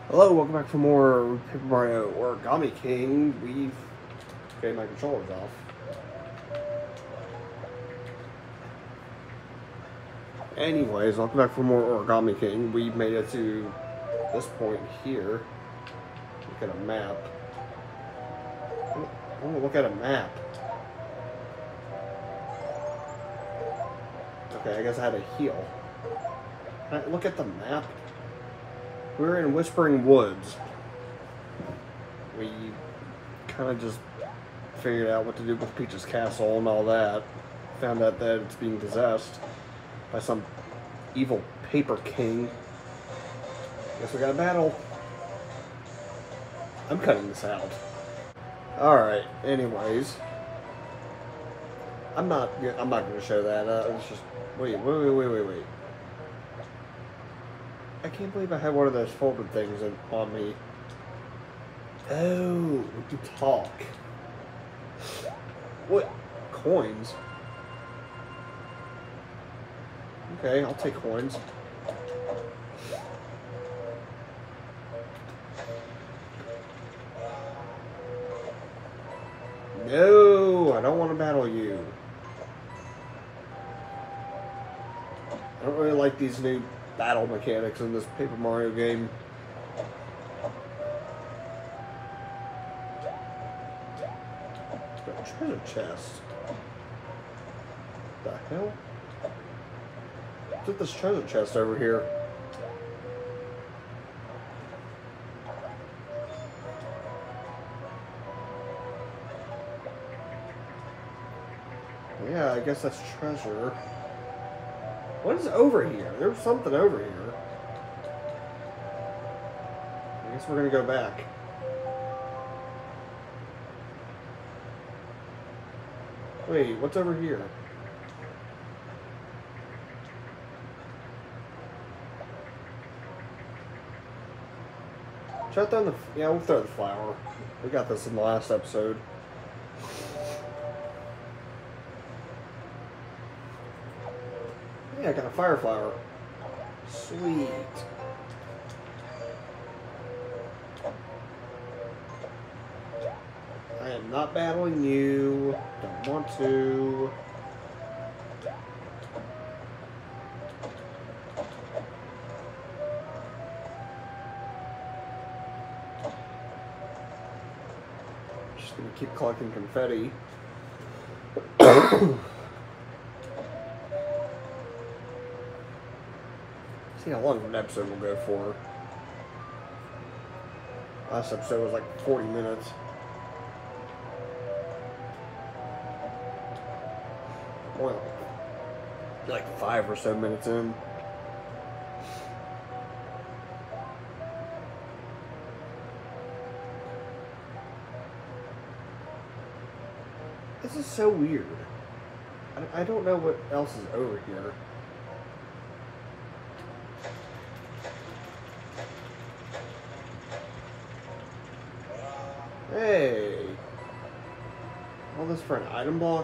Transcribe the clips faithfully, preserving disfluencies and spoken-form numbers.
Hello, welcome back for more Paper Mario Origami King. We've... Okay, my controller's off. Anyways, welcome back for more Origami King. We've made it to this point here. Look at a map. I want to look at a map. Okay, I guess I had to heal. Can I look at the map? We're in Whispering Woods. We kind of just figured out what to do with Peach's castle and all that. Found out that it's being possessed by some evil paper king. Guess we got a battle. I'm cutting this out. Alright, anyways. I'm not I'm not gonna show that. Uh, it's just wait, wait, wait, wait, wait, wait. I can't believe I had one of those folded things in, on me. Oh, we can talk. What? Coins? Okay, I'll take coins. No, I don't want to battle you. I don't really like these new battle mechanics in this Paper Mario game. Got a treasure chest. What the hell? What's with this treasure chest over here? Yeah, I guess that's treasure. What is over here? There's something over here. I guess we're gonna go back. Wait, what's over here? Shut down the... Yeah, we'll throw the flower. We got this in the last episode. Yeah, I got a fire flower. Sweet. I am not battling you. Don't want to. Just gonna keep collecting confetti. See how long an episode will go for. Last episode was like forty minutes. Well, like five or so minutes in. This is so weird. I, I don't know what else is over here. Hey! All this for an item block?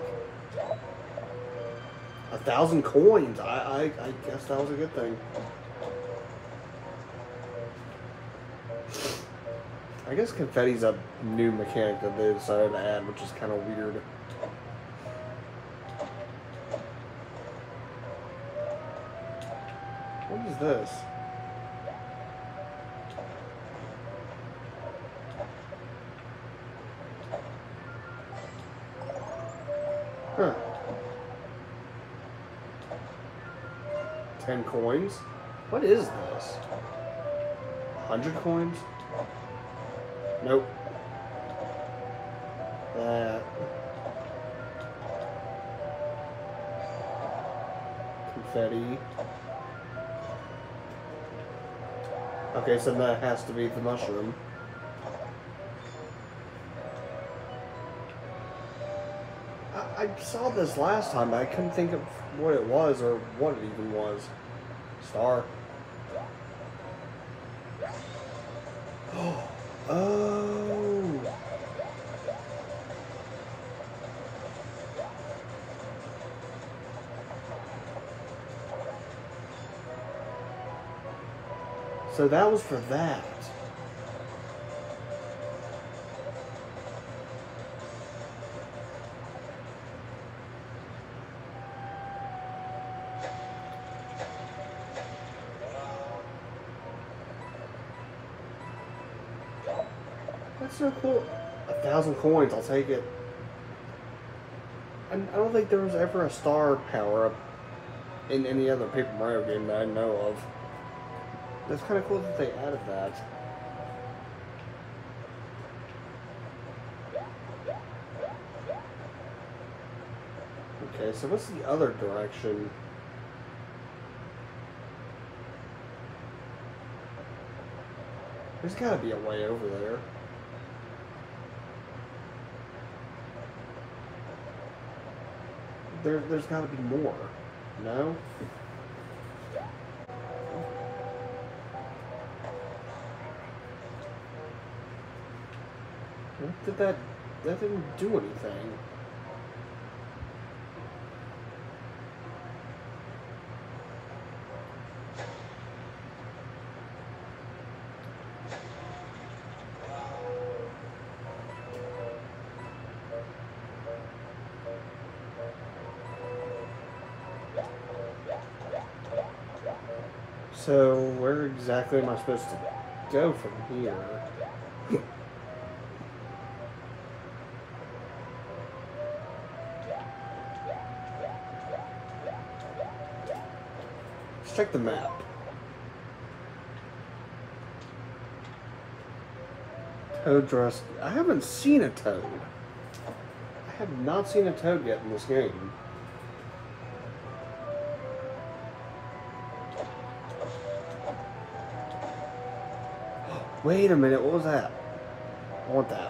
A thousand coins! I, I, I guess that was a good thing. I guess confetti's a new mechanic that they decided to add, which is kind of weird. What is this? Huh. Ten coins? What is this? A hundred coins? Nope. That. Confetti. Okay, so that has to be the mushroom. I saw this last time, but I couldn't think of what it was or what it even was. Star. Oh. So that was for that. That's so cool. A thousand coins, I'll take it. I, I don't think there was ever a star power-up in any other Paper Mario game that I know of. That's kind of cool that they added that. Okay, so what's the other direction? There's gotta be a way over there. There, there's gotta be more. No? What did that... That didn't do anything. So, where exactly am I supposed to go from here? Let's check the map. Toad dress. I haven't seen a Toad. I have not seen a Toad yet in this game. Wait a minute, what was that? I want that.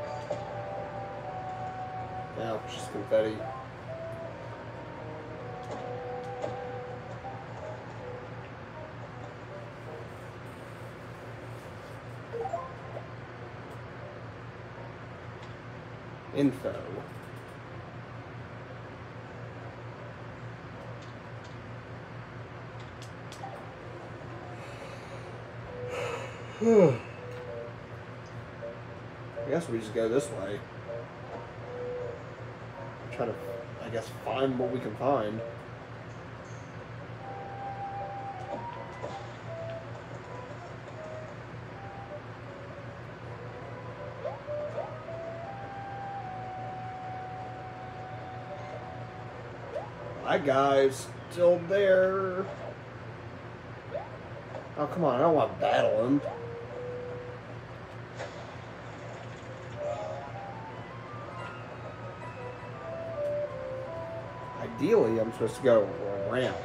Now, it's just confetti. Info. I guess we just go this way. Try to, I guess, find what we can find. Hi guys, still there. Oh come on, I don't want to battle him. Ideally, I'm supposed to go around.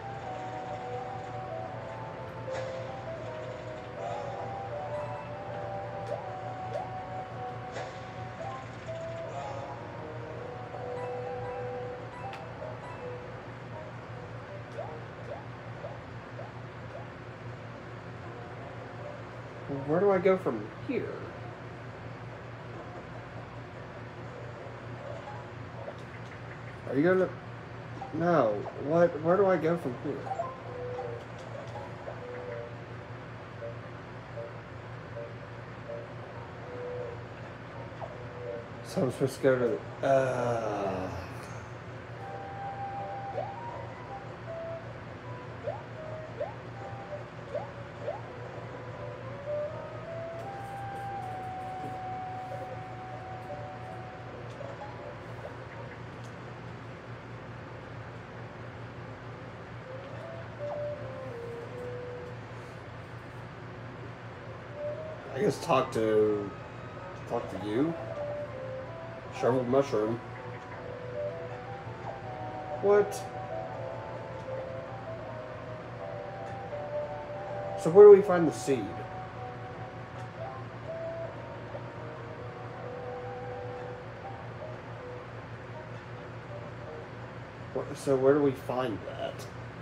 Where do I go from here? Are you gonna... No. What? Where do I go from here? So I'm supposed to go to the... Uh... I guess talk to... Talk to you? Shriveled mushroom. What? So where do we find the seed? So where do we find that?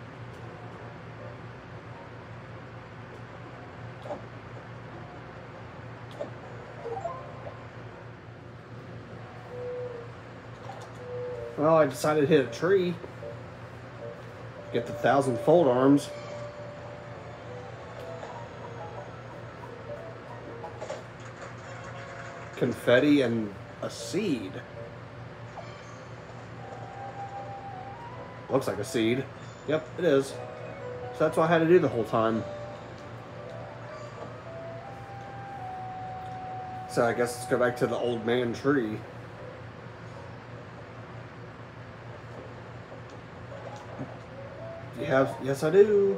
Well, I decided to hit a tree. Get the thousand fold arms. Confetti and a seed. Looks like a seed. Yep, it is. So that's what I had to do the whole time. So I guess let's go back to the old man tree. You have? Yes, I do.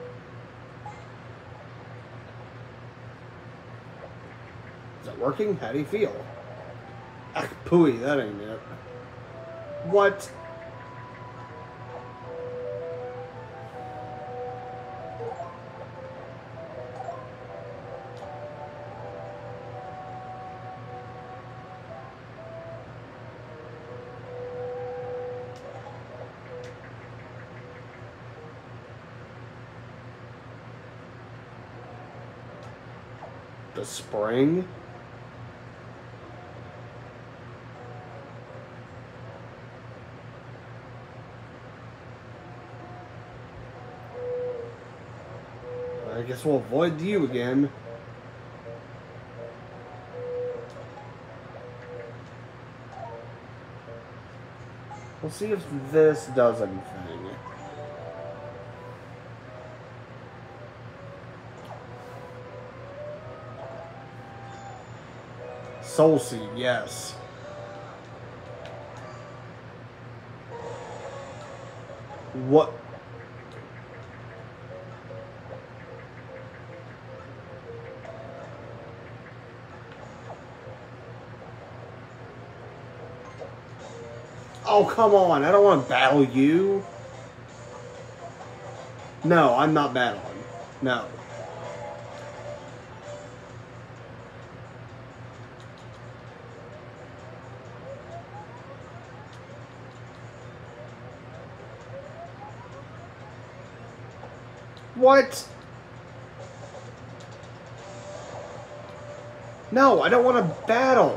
Is that working? How do you feel? Ah, pooey, that ain't it. What? The spring? I guess we'll avoid you again. We'll see if this does anything. Soul Seed, yes. What? Oh, come on. I don't want to battle you. No, I'm not battling. No. What? No, I don't want to battle.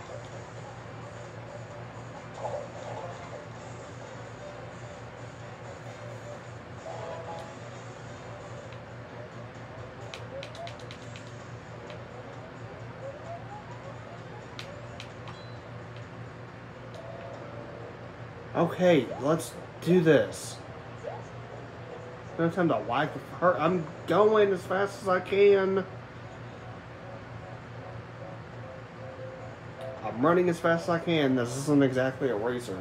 Okay, let's do this. No time to whack her. I'm going as fast as I can. I'm running as fast as I can. This isn't exactly a racer.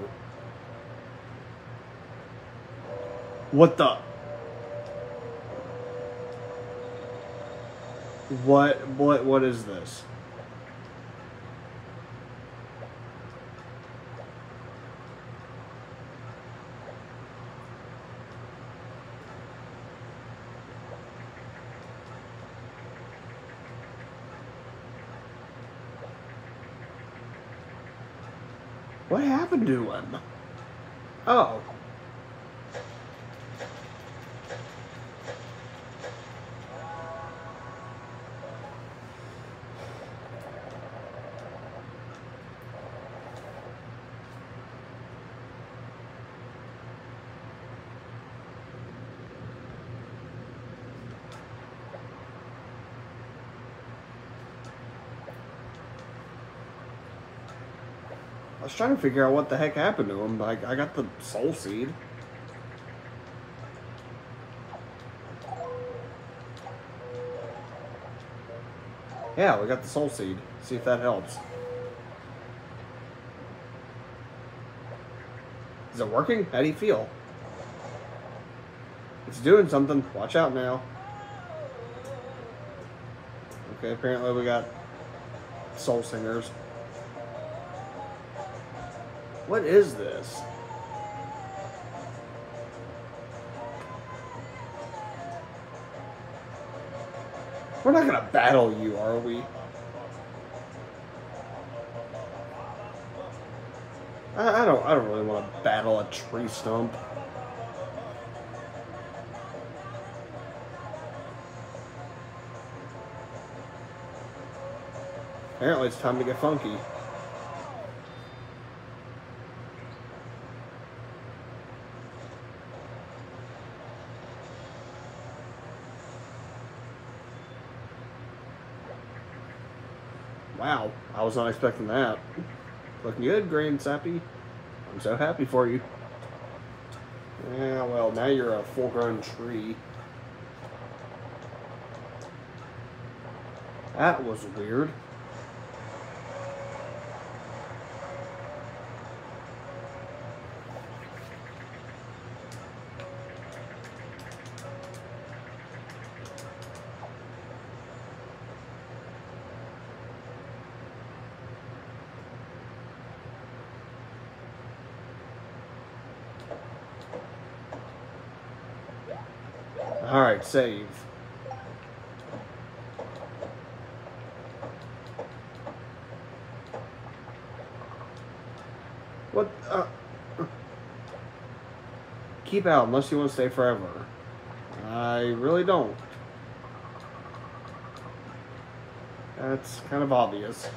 What the? What, what, what is this? What happened to him? Oh. I was trying to figure out what the heck happened to him. Like, I got the Soul Seed. Yeah, we got the Soul Seed. See if that helps. Is it working? How do you feel? It's doing something. Watch out now. Okay, apparently we got Soul Singers. What is this? We're not gonna battle you, are we? I, I don't. I don't really want to battle a tree stump. Apparently, it's time to get funky. Wow, I was not expecting that. Looking good, Grand Sappy. I'm so happy for you. Yeah, well, now you're a full-grown tree. That was weird. Alright, save. What? Uh, keep out unless you want to stay forever. I really don't. That's kind of obvious.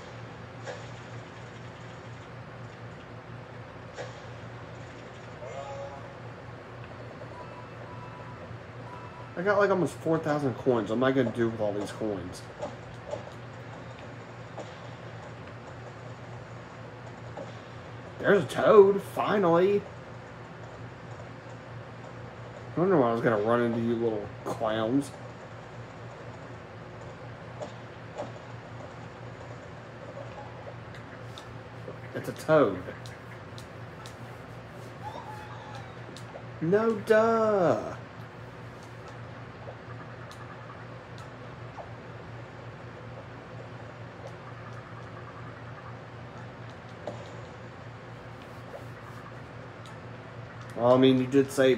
I got like almost four thousand coins. What am I going to do with all these coins? There's a toad, finally. I wonder when I was going to run into you little clowns. It's a toad. No duh. Well, I mean, you did say...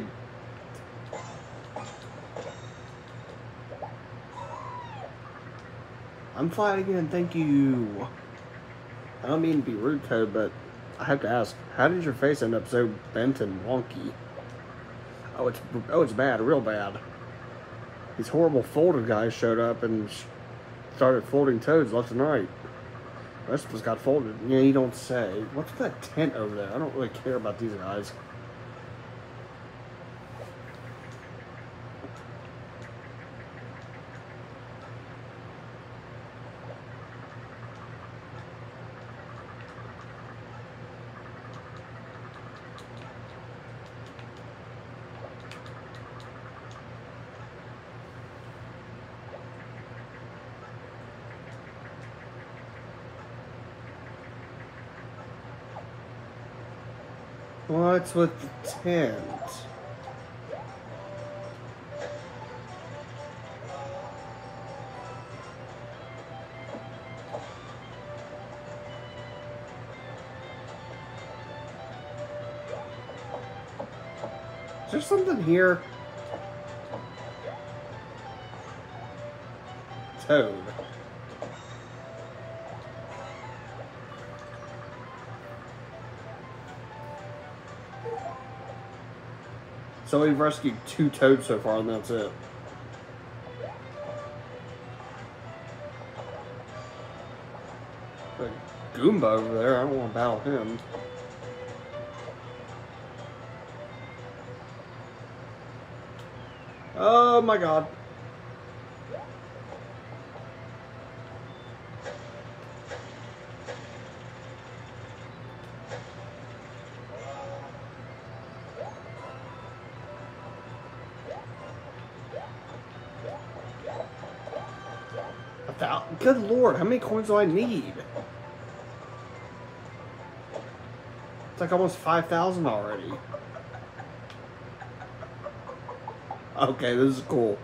I'm flying again, thank you. I don't mean to be rude, Toad, but I have to ask, how did your face end up so bent and wonky? Oh, it's oh, it's bad, real bad. These horrible folder guys showed up and started folding toads left and right. The rest of us got folded. Yeah, you don't say. What's with that tent over there? I don't really care about these guys. What's with the tent? Is there something here? Toad. So we've rescued two toads so far, and that's it. The Goomba over there, I don't want to battle him. Oh my god. Good lord, how many coins do I need? It's like almost five thousand already. Okay, this is cool.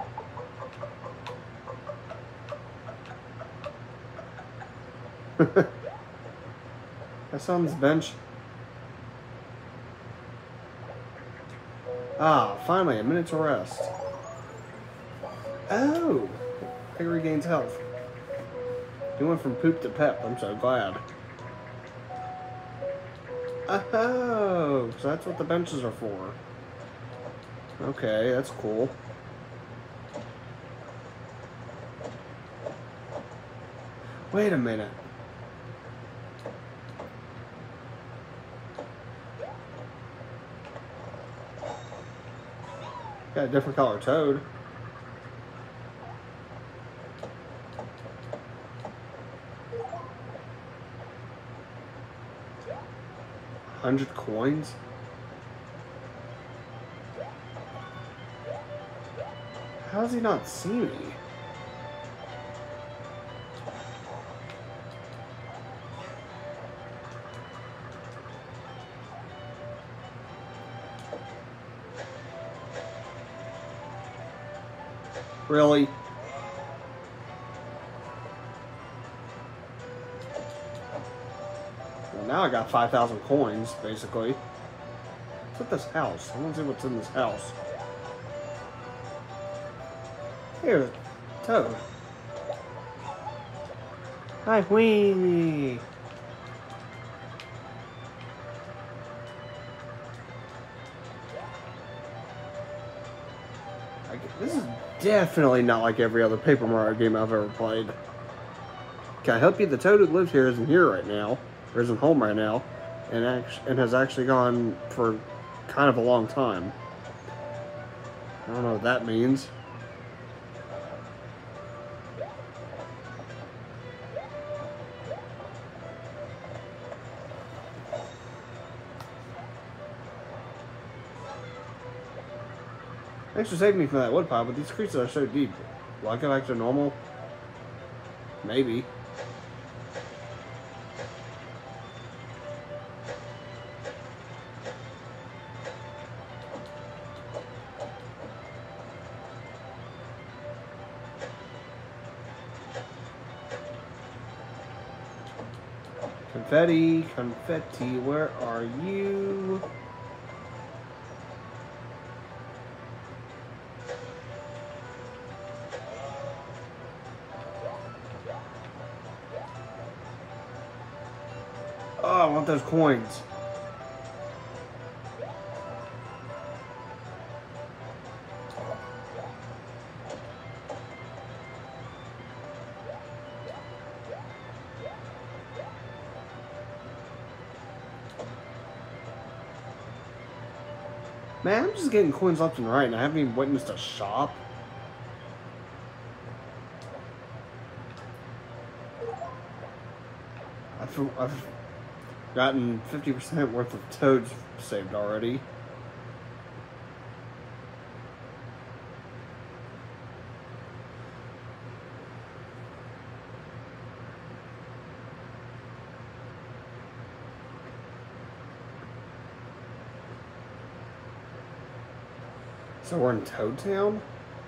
That's on this bench. Ah, finally, a minute to rest. Oh! It regains health. He went from poop to pep. I'm so glad. Oh, so that's what the benches are for. Okay, that's cool. Wait a minute. Got a different color toad. Hundred coins? How does he not see me? Really? Well, now I got five thousand coins, basically. What's with this house? I want to see what's in this house. Here's Toad. Hi, Weenie. This is definitely not like every other Paper Mario game I've ever played. Can I help you? The Toad who lives here isn't here right now, or isn't home right now, and act and has actually gone for kind of a long time. I don't know what that means. Thanks for saving me from that woodpile, but these creatures are so deep. Will I go back to normal? Maybe. Confetti, confetti, where are you? Oh, I want those coins. Man, I'm just getting coins left and right, and I haven't even witnessed a shop. I've, I've gotten fifty percent worth of Toads saved already. So we're in Toad Town?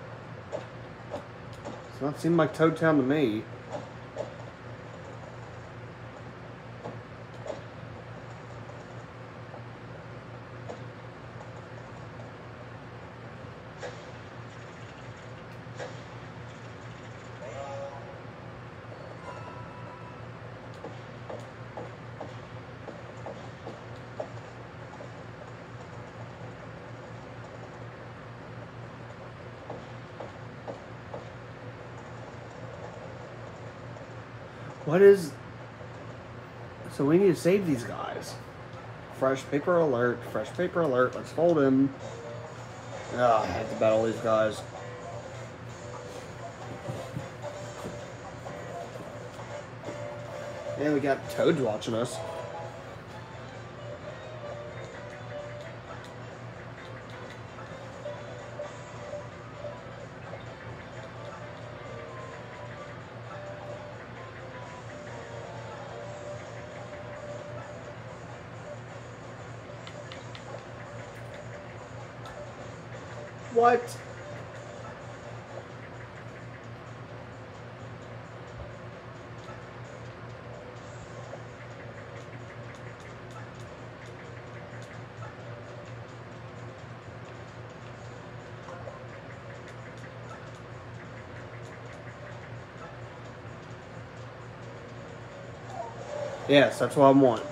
Does not seem like Toad Town to me. What is... So we need to save these guys. Fresh paper alert, fresh paper alert, let's fold him. Ah, I have to battle these guys. And we got Toads watching us. What? Yes, that's what I want.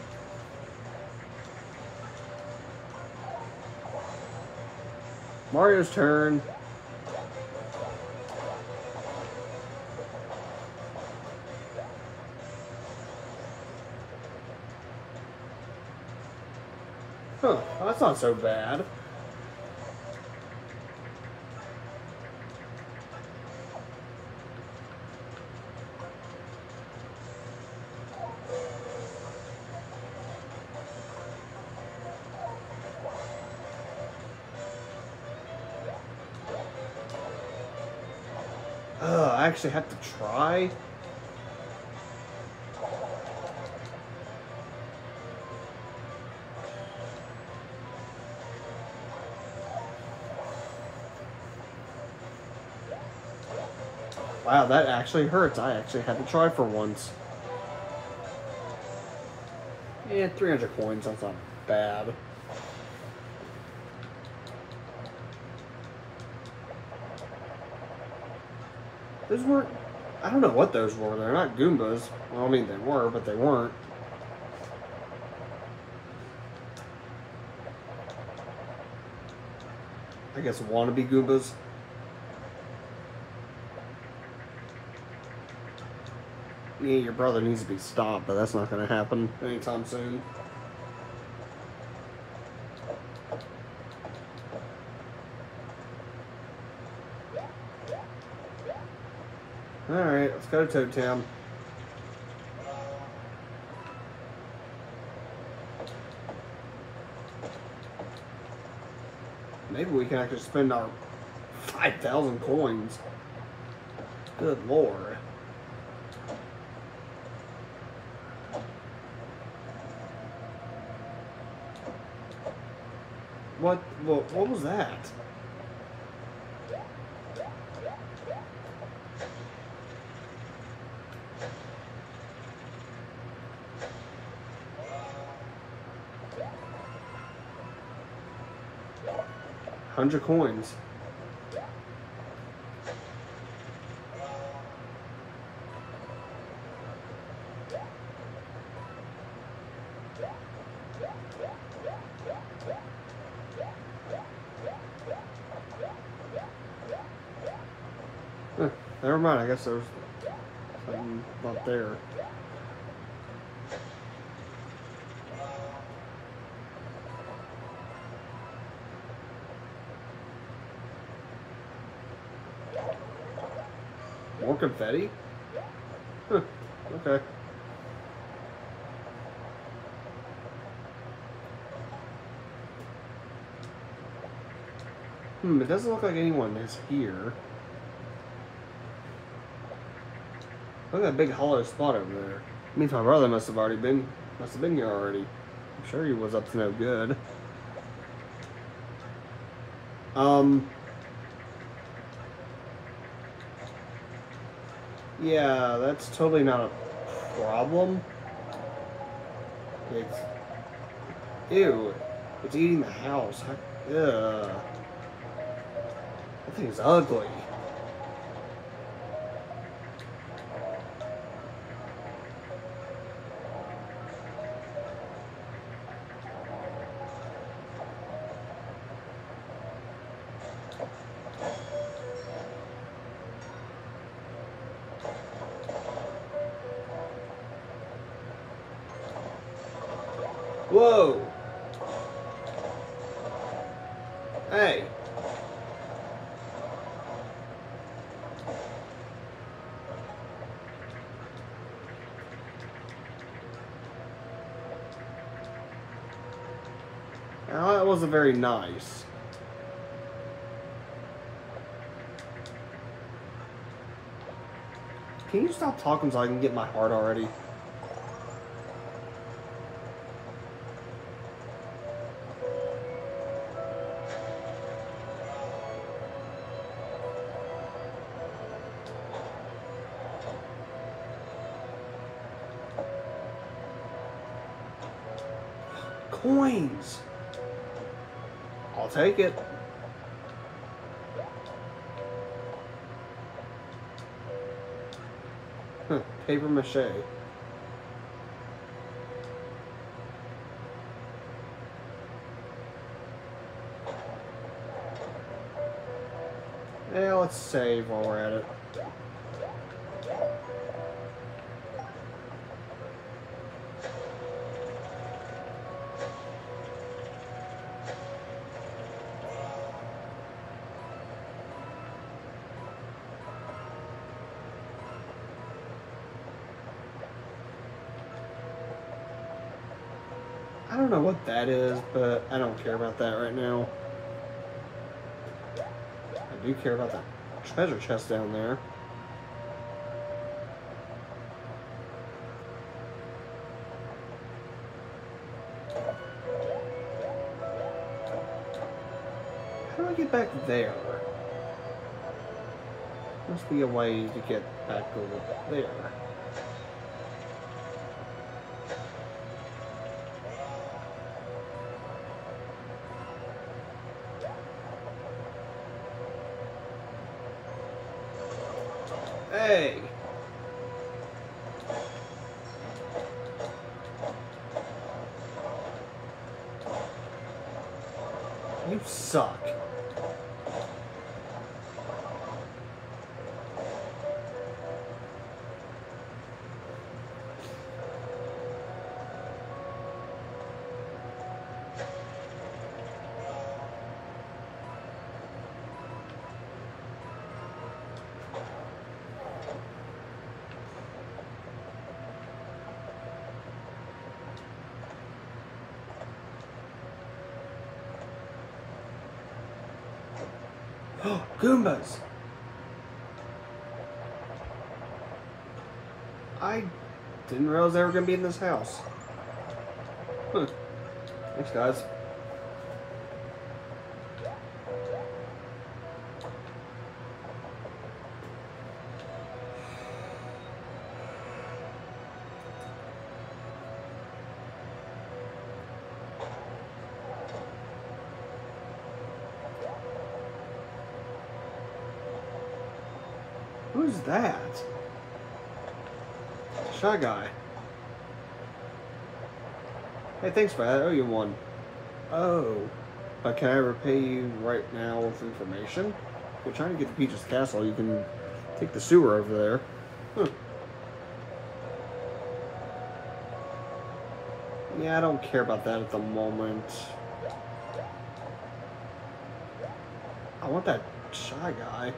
Mario's turn. Huh, that's not so bad. Ugh, I actually have to try. Wow, that actually hurts. I actually had to try for once. Yeah, three hundred coins, that's not bad. Those weren't... I don't know what those were. They're not Goombas. Well, I mean, they were, but they weren't. I guess wannabe Goombas. Yeah, your brother needs to be stopped, but that's not going to happen anytime soon. Alright, let's go to Toad Town. Maybe we can actually spend our five thousand coins. Good lord. What, what, what was that? Hundred coins. Huh, never mind, I guess there's something not there. More confetti? Huh, okay. Hmm, it doesn't look like anyone is here. Look at that big hollow spot over there. Means my brother must have already been, must have been here already. I'm sure he was up to no good. Um. Yeah, that's totally not a problem. It's... Ew. It's eating the house. Ugh. That thing's ugly. Whoa! Hey! Now that wasn't very nice. Can you stop talking so I can get my heart already? Coins! I'll take it. Huh, paper mache. Yeah, let's save while we're at it. I don't know what that is, but I don't care about that right now. I do care about that treasure chest down there. How do I get back there? Must be a way to get back over there. You suck. Goombas! I didn't realize they were going to be in this house. Huh. Thanks, guys. Who's that? Shy guy. Hey, thanks for that. I owe you one. Oh. But can I repay you right now with information? If you're trying to get to Peach's Castle, you can take the sewer over there. Huh. Yeah, I don't care about that at the moment. I want that Shy guy.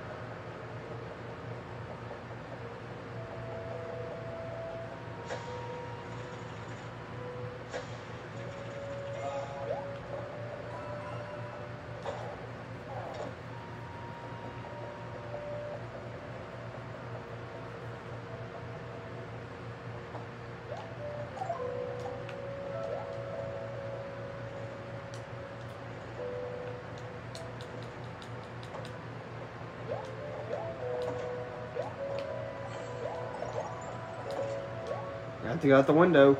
I have to go out the window.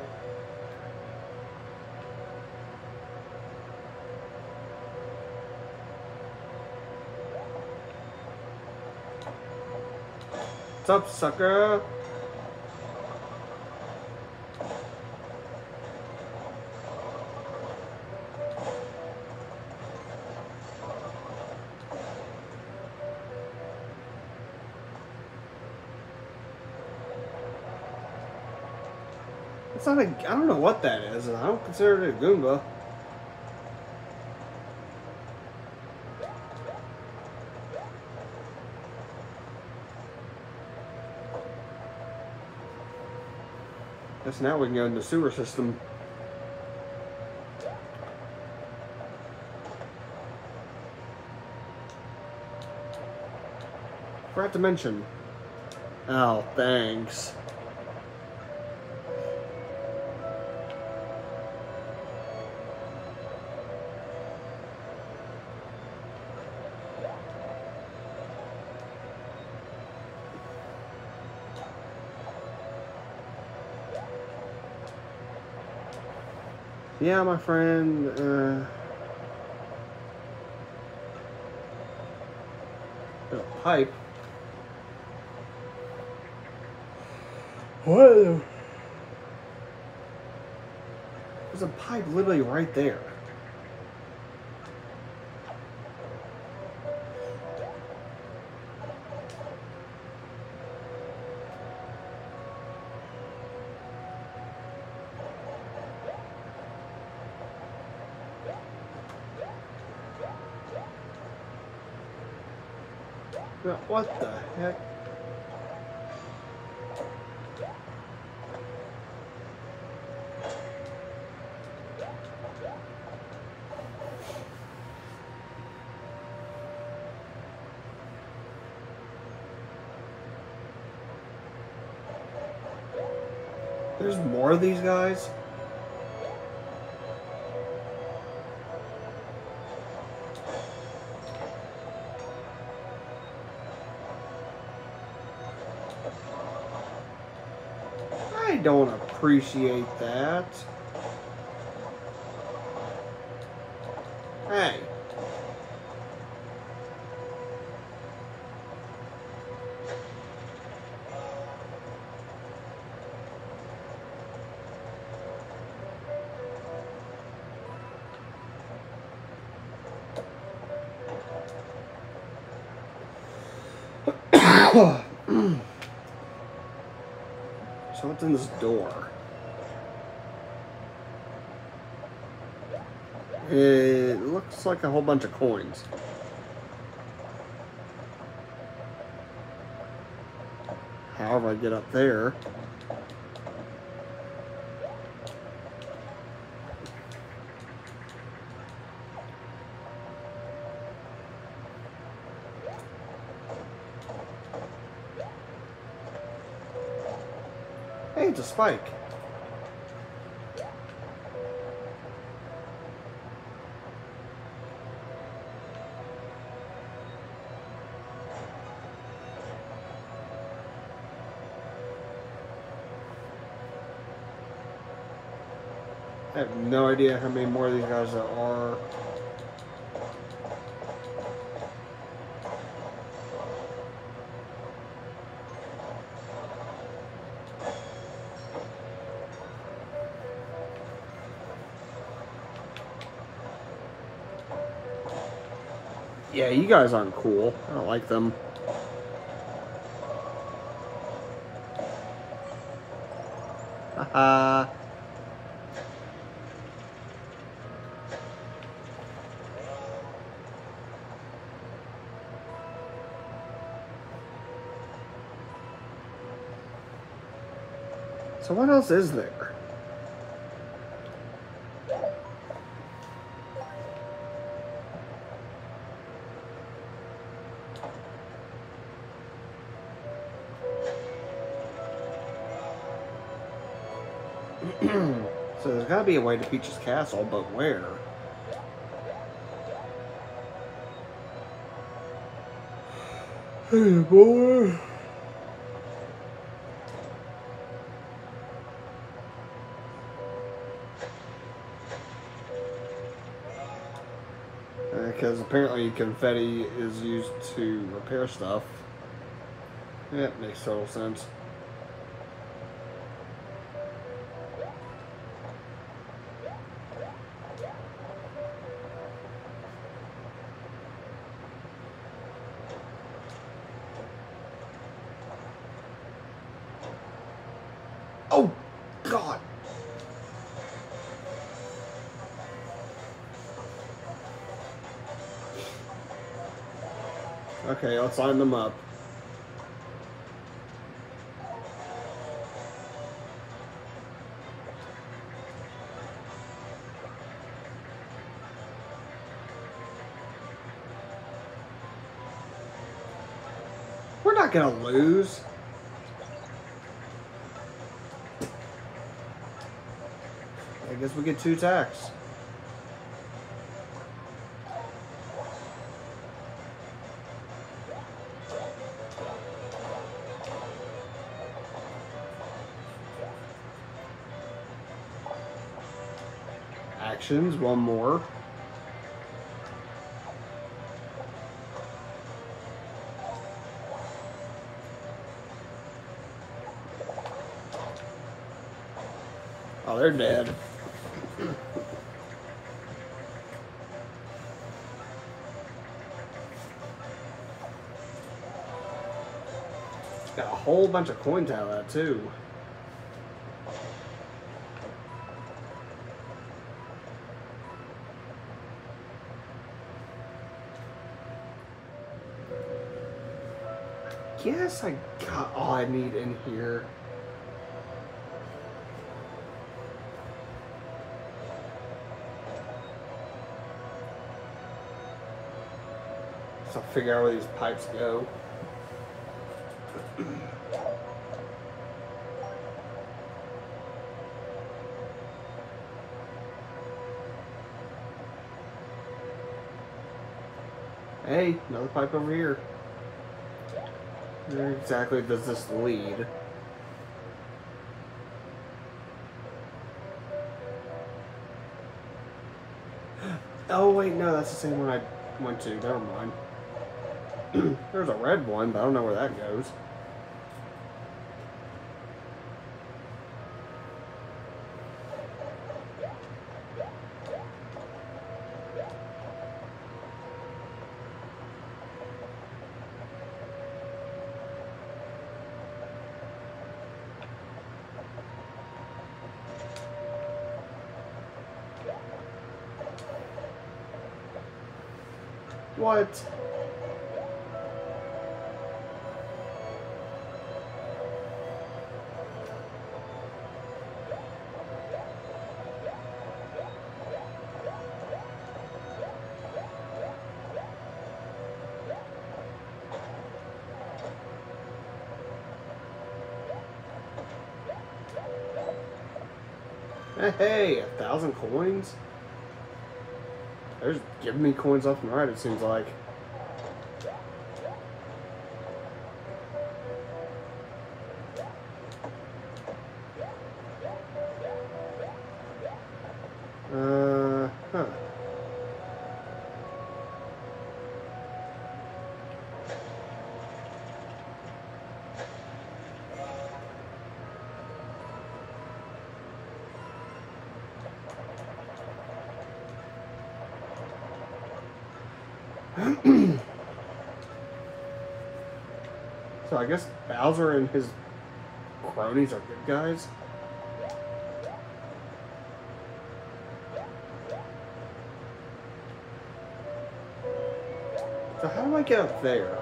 What's up, sucker? It's not a, I don't know what that is, and I don't consider it a Goomba. Guess now we can go in the sewer system. Forgot to mention. Oh, thanks. Yeah, my friend, uh... there's a pipe. What? There's a pipe literally right there. What the heck? There's more of these guys? I don't appreciate that. Hey. So what's in this door? It looks like a whole bunch of coins. However, I get up there. Hey, it's a spike. I have no idea how many more of these guys there are. Yeah, you guys aren't cool. I don't like them. Haha. So what else is there? So there's got to be a way to Peach's Castle, but where? Hey, boy. Because apparently confetti is used to repair stuff. That makes total sense. Oh, God. Okay, let's line them up. We're not gonna lose. I guess we get two attacks. Actions, one more. Oh, they're dead. Got a whole bunch of coins out of that, too. Guess I got all I need in here. So I'll figure out where these pipes go. Hey, another pipe over here. Where exactly does this lead? Oh wait, no, that's the same one I went to. Never mind. There's a red one, but I don't know where that goes. What? Hey, a thousand coins? They're just giving me coins left and right, it seems like. Uh, huh. So I guess Bowser and his cronies are good guys? So how do I get up there?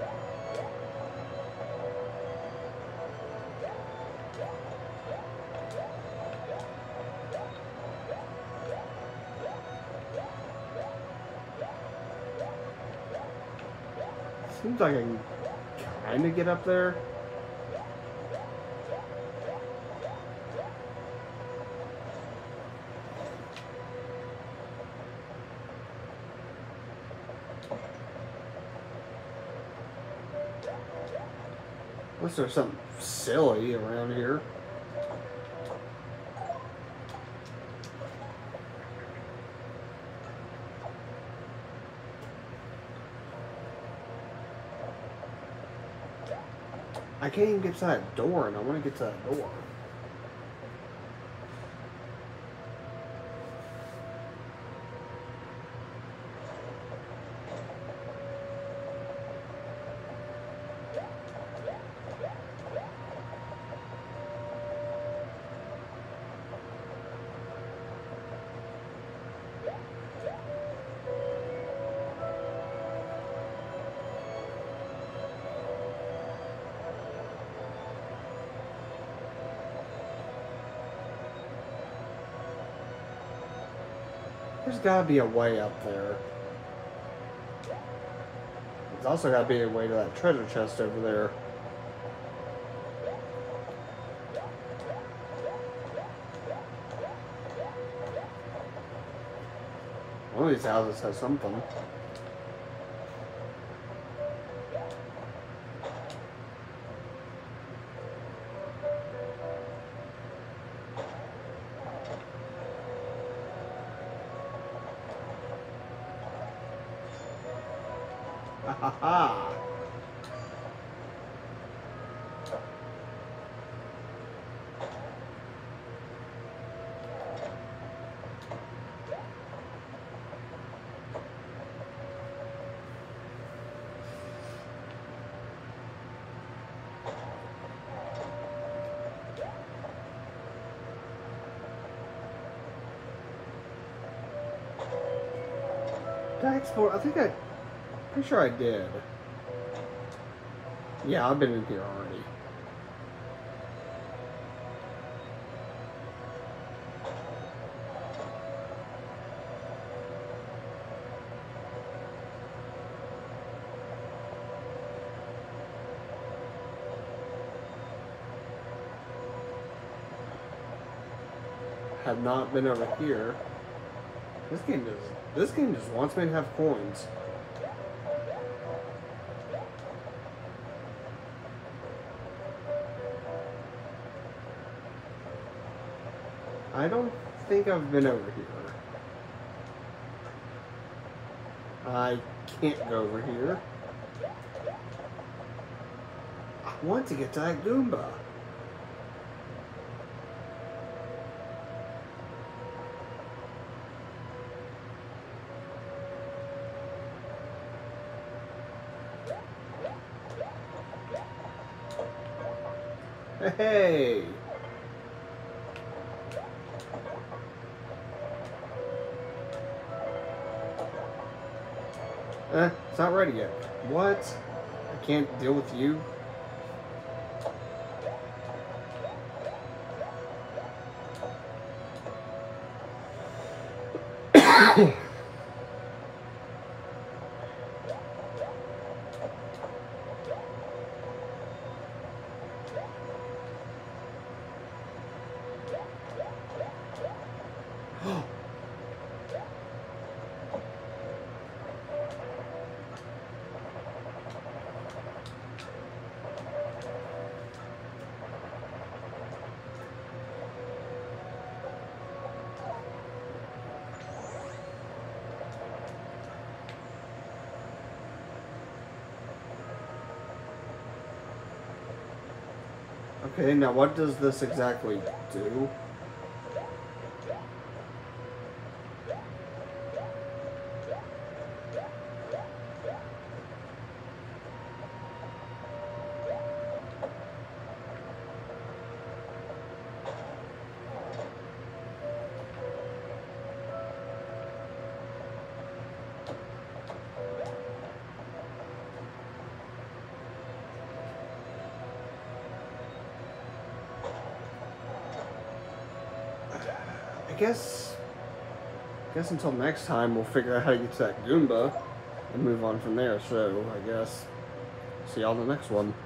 Seems like I can kind of get up there. Unless there's something silly around here. I can't even get to that door, and I want to get to that door. There's gotta be a way up there. There's also gotta be a way to that treasure chest over there. One of these houses has something. Ha ha! Did I explore? I think I... Pretty sure I did. Yeah, I've been in here already. Have not been over here. This game just this game just wants me to have coins. I don't think I've been over here. I can't go over here. I want to get to that Goomba. Hey! Eh, it's not ready yet. What? I can't deal with you? Okay, now what does this exactly do? I guess, I guess until next time we'll figure out how to get to that Goomba and move on from there. So I guess see y'all in the next one.